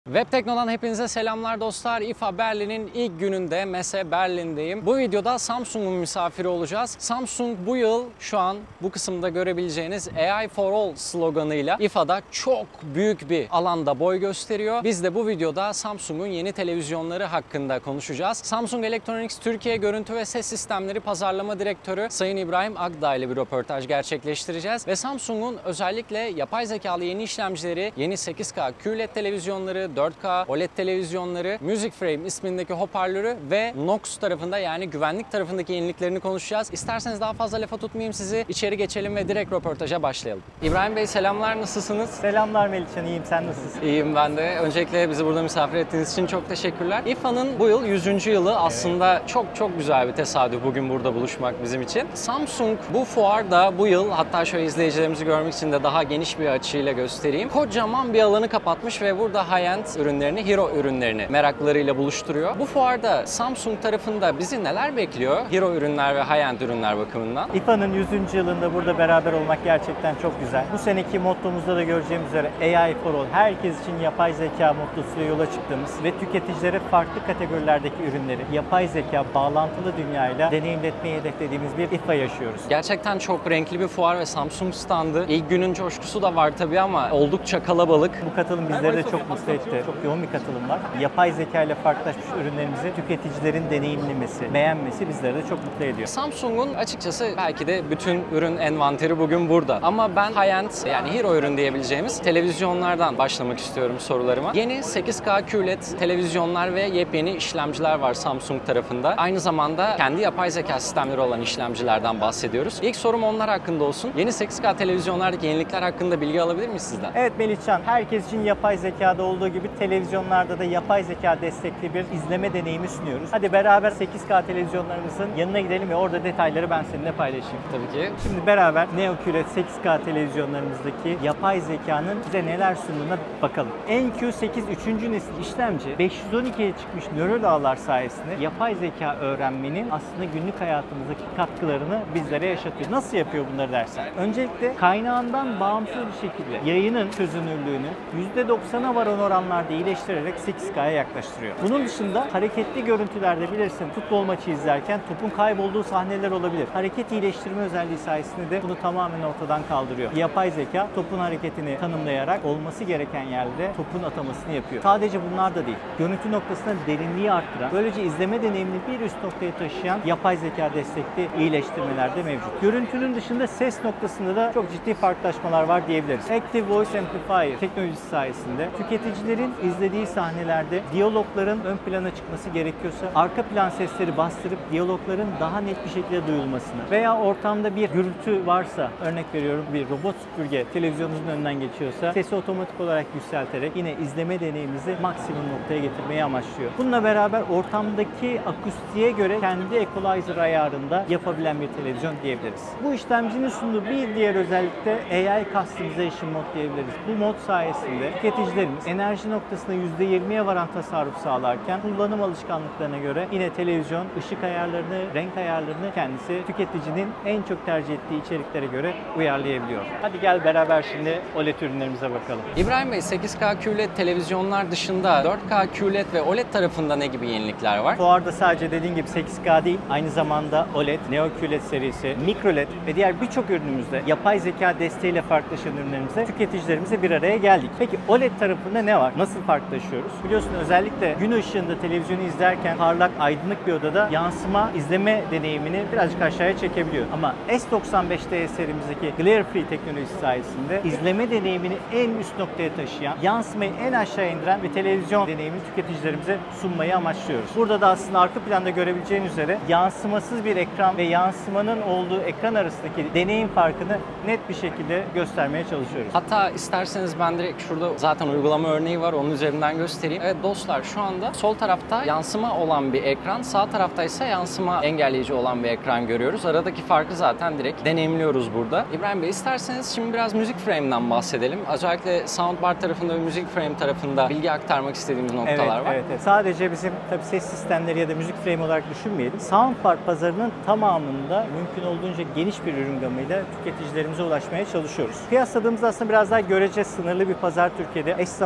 Web Tekno'dan hepinize selamlar dostlar. IFA Berlin'in ilk gününde MESE Berlin'deyim. Bu videoda Samsung'un misafiri olacağız. Samsung bu yıl şu an bu kısımda görebileceğiniz AI for All sloganıyla IFA'da çok büyük bir alanda boy gösteriyor. Biz de bu videoda Samsung'un yeni televizyonları hakkında konuşacağız. Samsung Electronics Türkiye Görüntü ve Ses Sistemleri Pazarlama Direktörü Sayın İbrahim Akdağ ile bir röportaj gerçekleştireceğiz. Ve Samsung'un özellikle yapay zekalı yeni işlemcileri, yeni 8K QLED televizyonları, 4K OLED televizyonları, Music Frame ismindeki hoparlörü ve Knox tarafında yani güvenlik tarafındaki yeniliklerini konuşacağız. İsterseniz daha fazla lafa tutmayayım sizi. İçeri geçelim ve direkt röportaja başlayalım. İbrahim Bey selamlar, nasılsınız? Selamlar Melihcan, iyiyim. Sen nasılsın? İyiyim ben de. Öncelikle bizi burada misafir ettiğiniz için çok teşekkürler. IFA'nın bu yıl 100. yılı aslında çok güzel bir tesadüf bugün burada buluşmak bizim için. Samsung bu fuarda bu yıl, hatta şöyle izleyicilerimizi görmek için de daha geniş bir açıyla göstereyim, kocaman bir alanı kapatmış ve burada high-end ürünlerini, hero ürünlerini meraklarıyla buluşturuyor. Bu fuarda Samsung tarafında bizi neler bekliyor hero ürünler ve high-end ürünler bakımından? IFA'nın 100. yılında burada beraber olmak gerçekten çok güzel. Bu seneki mottomuzda da göreceğimiz üzere AI for All, herkes için yapay zeka mottosuyla yola çıktığımız ve tüketicilere farklı kategorilerdeki ürünleri yapay zeka bağlantılı dünyayla deneyimletmeyi hedeflediğimiz bir IFA yaşıyoruz. Gerçekten çok renkli bir fuar ve Samsung standı. İlk günün coşkusu da var tabii ama oldukça kalabalık. Bu katılım bizleri de çok mutlu etti. Çok yoğun bir katılım var. Yapay zeka ile farklılaşmış ürünlerimizi tüketicilerin deneyimlemesi, beğenmesi bizleri de çok mutlu ediyor. Samsung'un açıkçası belki de bütün ürün envanteri bugün burada. Ama ben high-end yani hero ürün diyebileceğimiz televizyonlardan başlamak istiyorum sorularıma. Yeni 8K QLED televizyonlar ve yepyeni işlemciler var Samsung tarafında. Aynı zamanda kendi yapay zeka sistemleri olan işlemcilerden bahsediyoruz. İlk sorum onlar hakkında olsun. Yeni 8K televizyonlardaki yenilikler hakkında bilgi alabilir miyiz sizden? Evet Melihcan, herkes için yapay zekada olduğu gibi televizyonlarda da yapay zeka destekli bir izleme deneyimi sunuyoruz. Hadi beraber 8K televizyonlarımızın yanına gidelim ve orada detayları ben seninle paylaşayım. Tabii ki. Şimdi beraber Neo QLED 8K televizyonlarımızdaki yapay zekanın bize neler sunduğuna bakalım. NQ8 3. nesil işlemci 512'ye çıkmış nöral ağlar sayesinde yapay zeka öğrenmenin aslında günlük hayatımızdaki katkılarını bizlere yaşatıyor. Nasıl yapıyor bunları dersen? Öncelikle kaynağından bağımsız bir şekilde yayının çözünürlüğünü %90'a varan oranlarda iyileştirerek 8K'ya yaklaştırıyor. Bunun dışında hareketli görüntülerde bilirsin futbol maçı izlerken topun kaybolduğu sahneler olabilir. Hareket iyileştirme özelliği sayesinde de bunu tamamen ortadan kaldırıyor. Yapay zeka topun hareketini tanımlayarak olması gereken yerde topun atamasını yapıyor. Sadece bunlar da değil. Görüntü noktasında derinliği arttıran, böylece izleme deneyimini bir üst noktaya taşıyan yapay zeka destekli iyileştirmeler de mevcut. Görüntünün dışında ses noktasında da çok ciddi farklılaşmalar var diyebiliriz. Active Voice Amplifier teknolojisi sayesinde tüketicilerin izlediği sahnelerde diyalogların ön plana çıkması gerekiyorsa arka plan sesleri bastırıp diyalogların daha net bir şekilde duyulmasını veya ortamda bir gürültü varsa, örnek veriyorum bir robot süpürge televizyonunuzun önünden geçiyorsa sesi otomatik olarak yükselterek yine izleme deneyimimizi maksimum noktaya getirmeyi amaçlıyor. Bununla beraber ortamdaki akustiğe göre kendi equalizer ayarında yapabilen bir televizyon diyebiliriz. Bu işlemcinin sunduğu bir diğer özellik de AI Customization Mode diyebiliriz. Bu mod sayesinde tüketicilerimiz enerji noktasında %20'ye varan tasarruf sağlarken kullanım alışkanlıklarına göre yine televizyon ışık ayarlarını, renk ayarlarını kendisi tüketicinin en çok tercih ettiği içeriklere göre uyarlayabiliyor. Hadi gel beraber şimdi OLED ürünlerimize bakalım. İbrahim Bey, 8K QLED televizyonlar dışında 4K QLED ve OLED tarafında ne gibi yenilikler var? Fuarda sadece dediğin gibi 8K değil, aynı zamanda OLED, Neo QLED serisi, MicroLED ve diğer birçok ürünümüzde yapay zeka desteğiyle farklılaşan ürünlerimizde tüketicilerimize bir araya geldik. Peki OLED tarafında ne var? Nasıl farklılaşıyoruz? Biliyorsun özellikle gün ışığında televizyonu izlerken parlak, aydınlık bir odada yansıma izleme deneyimini birazcık aşağıya çekebiliyor. Ama S95'te serimizdeki Glare Free teknolojisi sayesinde izleme deneyimini en üst noktaya taşıyan, yansımayı en aşağı indiren ve televizyon deneyimini tüketicilerimize sunmayı amaçlıyoruz. Burada da aslında arka planda görebileceğin üzere yansımasız bir ekran ve yansımanın olduğu ekran arasındaki deneyim farkını net bir şekilde göstermeye çalışıyoruz. Hatta isterseniz ben direkt şurada zaten uygulama örneği var, onun üzerinden göstereyim. Evet dostlar, şu anda sol tarafta yansıma olan bir ekran, sağ tarafta ise yansıma engelleyici olan bir ekran görüyoruz. Aradaki farkı zaten direkt deneyimliyoruz burada. İbrahim Bey, isterseniz şimdi biraz Music Frame'den bahsedelim. Özellikle Soundbar tarafında ve Music Frame tarafında bilgi aktarmak istediğimiz noktalar var. Evet. Sadece bizim tabii ses sistemleri ya da Music Frame olarak düşünmeyelim. Soundbar pazarının tamamında mümkün olduğunca geniş bir ürün gamıyla tüketicilerimize ulaşmaya çalışıyoruz. Kıyasladığımızda aslında biraz daha görece sınırlı bir pazar Türkiye'de. Eş zamanlı olarak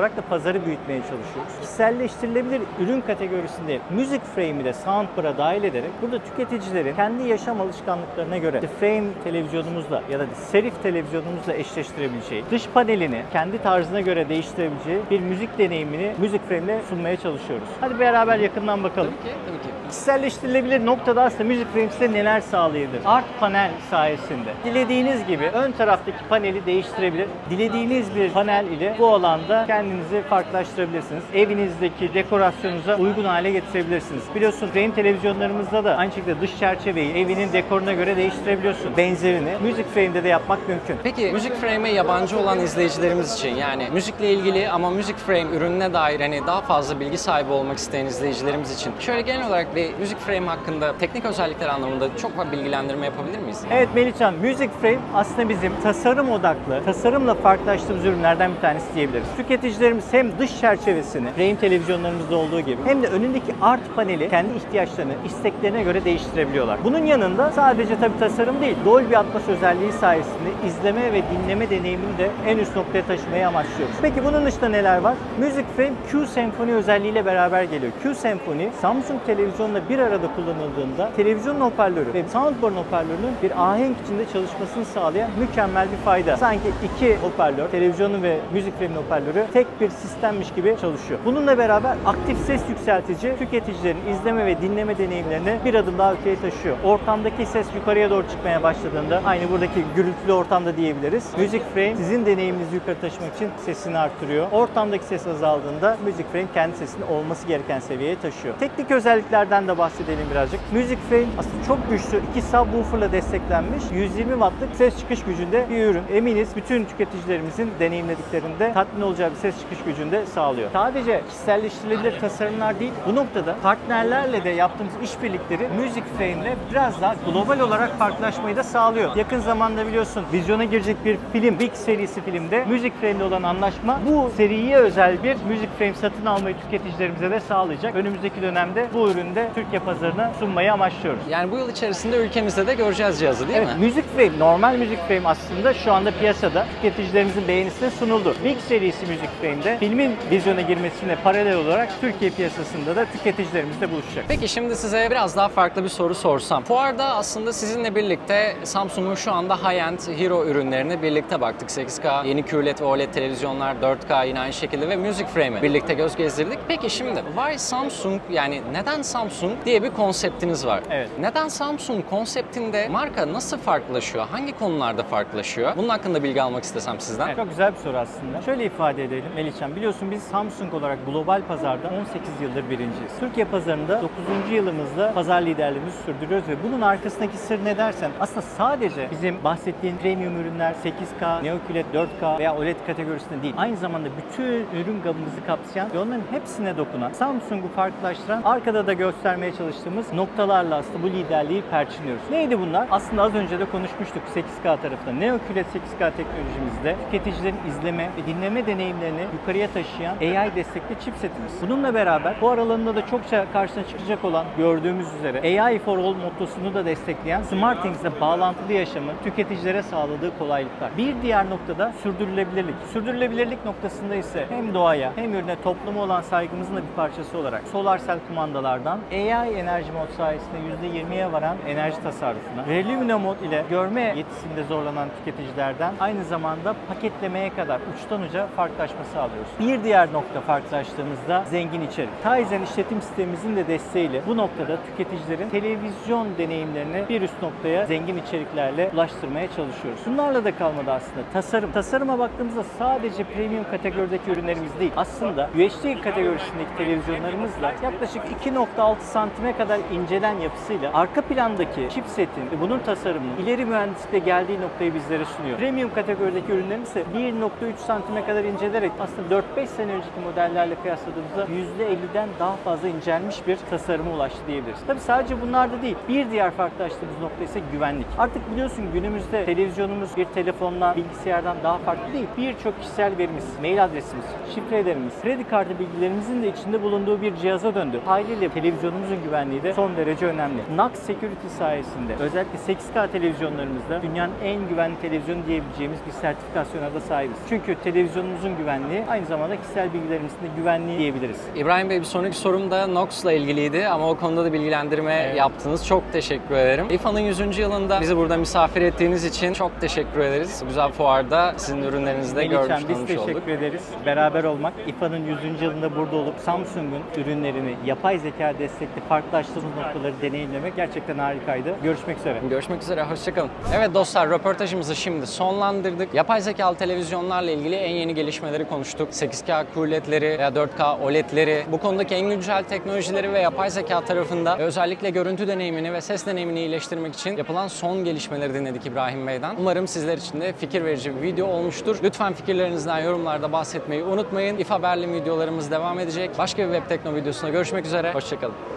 olarak da pazarı büyütmeye çalışıyoruz. Kişiselleştirilebilir ürün kategorisinde müzik frame'i de Soundbar'a dahil ederek burada tüketicilerin kendi yaşam alışkanlıklarına göre frame televizyonumuzla ya da serif televizyonumuzla eşleştirebileceği, dış panelini kendi tarzına göre değiştirebileceği bir müzik deneyimini müzik frame ile sunmaya çalışıyoruz. Hadi beraber yakından bakalım. Tabii ki. Kişiselleştirilebilir noktada aslında müzik frame size neler sağlayabilir? Art panel sayesinde dilediğiniz gibi ön taraftaki paneli değiştirebilir. Dilediğiniz bir panel ile bu alanda kendinizi farklılaştırabilirsiniz. Evinizdeki dekorasyonunuza uygun hale getirebilirsiniz. Biliyorsun frame televizyonlarımızda da aynı şekilde dış çerçeveyi evinin dekoruna göre değiştirebiliyorsun. Benzerini müzik frame'de de yapmak mümkün. Peki müzik frame'e yabancı olan izleyicilerimiz için, yani müzikle ilgili ama müzik frame ürününe dair daha fazla bilgi sahibi olmak isteyen izleyicilerimiz için şöyle genel olarak bir müzik frame hakkında teknik özellikler anlamında çok fazla bilgilendirme yapabilir miyiz? Evet Melihcan, Music Frame aslında bizim tasarım odaklı, tasarımla farklılaştığımız ürünlerden bir tanesi diyebiliriz. Tüketicilerimiz hem dış çerçevesini, frame televizyonlarımızda olduğu gibi hem de önündeki art paneli kendi ihtiyaçlarını, isteklerine göre değiştirebiliyorlar. Bunun yanında sadece tabii tasarım değil, Dolby Atmos özelliği sayesinde izleme ve dinleme deneyimini de en üst noktaya taşımayı amaçlıyoruz. Peki bunun dışında neler var? Music Frame Q Symphony özelliğiyle beraber geliyor. Q Symphony, Samsung televizyonla bir arada kullanıldığında televizyon hoparlörü ve soundbar hoparlörünün bir ahenk içinde çalışmasını sağlayan mükemmel bir fayda. Sanki iki hoparlör, televizyonun ve müzik frame hoparlörü tek bir sistemmiş gibi çalışıyor. Bununla beraber aktif ses yükseltici tüketicilerin izleme ve dinleme deneyimlerini bir adım daha öteye taşıyor. Ortamdaki ses yukarıya doğru çıkmaya başladığında, aynı buradaki gürültülü ortamda diyebiliriz, Music Frame sizin deneyiminizi yukarı taşımak için sesini arttırıyor. Ortamdaki ses azaldığında Music Frame kendi sesini olması gereken seviyeye taşıyor. Teknik özelliklerden de bahsedelim birazcık. Music Frame aslında çok güçlü 2 subwoofer'la desteklenmiş 120 wattlık ses çıkış gücünde bir ürün. Eminiz bütün tüketicilerimizin deneyimlediklerinde tatmin olacağı bir ses çıkış gücünde sağlıyor. Sadece kişiselleştirilebilir tasarımlar değil, bu noktada partnerlerle de yaptığımız işbirlikleri Music Frame'le biraz daha global olarak farklılaşmayı da sağlıyor. Yakın zamanda biliyorsun vizyona girecek bir film, Big serisi filmde Music Frame'le olan anlaşma bu seriye özel bir Music Frame satın almayı tüketicilerimize de sağlayacak. Önümüzdeki dönemde bu ürünü de Türkiye pazarına sunmayı amaçlıyoruz. Yani bu yıl içerisinde ülkemizde de göreceğiz cihazı değil mi? Evet, Music Frame, normal Music Frame aslında şu anda piyasada tüketicilerimizin beğenisine sunuldu. Big serisi Music Frame'de filmin vizyona girmesine paralel olarak Türkiye piyasasında da tüketicilerimizle buluşacak. Peki şimdi size biraz daha farklı bir soru sorsam. Fuarda aslında sizinle birlikte Samsung'un şu anda high-end Hero ürünlerine birlikte baktık. 8K, yeni QLED ve OLED televizyonlar, 4K yine aynı şekilde ve Music Frame'i birlikte göz gezdirdik. Peki şimdi why Samsung, yani neden Samsung diye bir konseptiniz var. Evet. Neden Samsung konseptinde marka nasıl farklılaşıyor? Hangi konularda farklılaşıyor? Bunun hakkında bilgi almak istesem sizden. Evet, çok güzel bir soru aslında. Şöyle ifade edelim Melihcan, biliyorsun biz Samsung olarak global pazarda 18 yıldır birinciyiz. Türkiye pazarında 9. yılımızda pazar liderliğimizi sürdürüyoruz ve bunun arkasındaki sır ne dersen aslında sadece bizim bahsettiğin premium ürünler 8K, Neo QLED 4K veya OLED kategorisinde değil. Aynı zamanda bütün ürün gamımızı kapsayan ve onların hepsine dokunan, Samsung'u farklılaştıran, arkada da göstermeye çalıştığımız noktalarla aslında bu liderliği perçinliyoruz. Neydi bunlar? Aslında az önce de konuşmuştuk 8K tarafında. Neo QLED 8K teknolojimizde tüketicilerin izleme ve dinleme deneyimlerini yukarıya taşıyan AI destekli chipsetimiz. Bununla beraber bu aralarında da çokça karşına çıkacak olan, gördüğümüz üzere AI for All mottosunu da destekleyen SmartThings'le bağlantılı yaşamın tüketicilere sağladığı kolaylıklar. Bir diğer noktada sürdürülebilirlik. Sürdürülebilirlik noktasında ise hem doğaya hem ürüne, topluma olan saygımızın da bir parçası olarak solar cell kumandalardan AI enerji mod sayesinde %20'ye varan enerji tasarrufuna, Relumina mod ile görme yetisinde zorlanan tüketicilerden aynı zamanda paketlemeye kadar uçtan uca farklılaşma sağlıyoruz. Bir diğer nokta farklılaştığımızda zengin içerik. Tizen işletim sistemimizin de desteğiyle bu noktada tüketicilerin televizyon deneyimlerini bir üst noktaya zengin içeriklerle ulaştırmaya çalışıyoruz. Bunlarla da kalmadı aslında. Tasarım. Tasarıma baktığımızda sadece premium kategorideki ürünlerimiz değil. Aslında UHD kategorisindeki televizyonlarımızla yaklaşık 2.6 santime kadar incelen yapısıyla arka plandaki chipsetin ve bunun tasarımının ileri mühendislikle geldiği noktayı bizlere sunuyor. Premium kategorideki ürünlerimiz ise 1.3 santime kadar incelerek aslında 4-5 sene önceki modellerle kıyasladığımızda %50'den daha fazla incelmiş bir tasarıma ulaştı diyebiliriz. Tabii sadece bunlarda değil. Bir diğer farklılaştığımız nokta ise güvenlik. Artık biliyorsun günümüzde televizyonumuz bir telefondan, bilgisayardan daha farklı değil. Birçok kişisel verimiz, mail adresimiz, şifrelerimiz, kredi kartı bilgilerimizin de içinde bulunduğu bir cihaza döndü. Haliyle televizyonumuzun güvenliği de son derece önemli. NAC Security sayesinde özellikle 8K televizyonlarımızda dünyanın en güvenli televizyonu diyebileceğimiz bir sertifikasyona da sahibiz. Çünkü televizyonumuzun güvenliği güvenliği, aynı zamanda kişisel bilgilerimizin de güvenliği diyebiliriz. İbrahim Bey, bir sonraki sorum da Nox'la ilgiliydi ama o konuda da bilgilendirme yaptınız. Çok teşekkür ederim. İFA'nın 100. yılında bizi burada misafir ettiğiniz için çok teşekkür ederiz. Bu güzel fuarda sizin ürünlerinizi de görmüş, Melihcan, biz tanımış olduk. teşekkür ederiz. Beraber olmak, İFA'nın 100. yılında burada olup Samsung'un ürünlerini yapay zeka destekli farklılaştırma noktaları deneyimlemek gerçekten harikaydı. Görüşmek üzere. Görüşmek üzere, hoşçakalın. Evet dostlar, röportajımızı şimdi sonlandırdık. Yapay zekalı televizyonlarla ilgili en yeni gelişmeleri konuştuk. 8K QLED'leri veya 4K OLED'leri, bu konudaki en güncel teknolojileri ve yapay zeka tarafında özellikle görüntü deneyimini ve ses deneyimini iyileştirmek için yapılan son gelişmeleri dinledik İbrahim Bey'den. Umarım sizler için de fikir verici bir video olmuştur. Lütfen fikirlerinizden yorumlarda bahsetmeyi unutmayın. İFA Berlin videolarımız devam edecek. Başka bir Web Tekno videosunda görüşmek üzere. Hoşçakalın.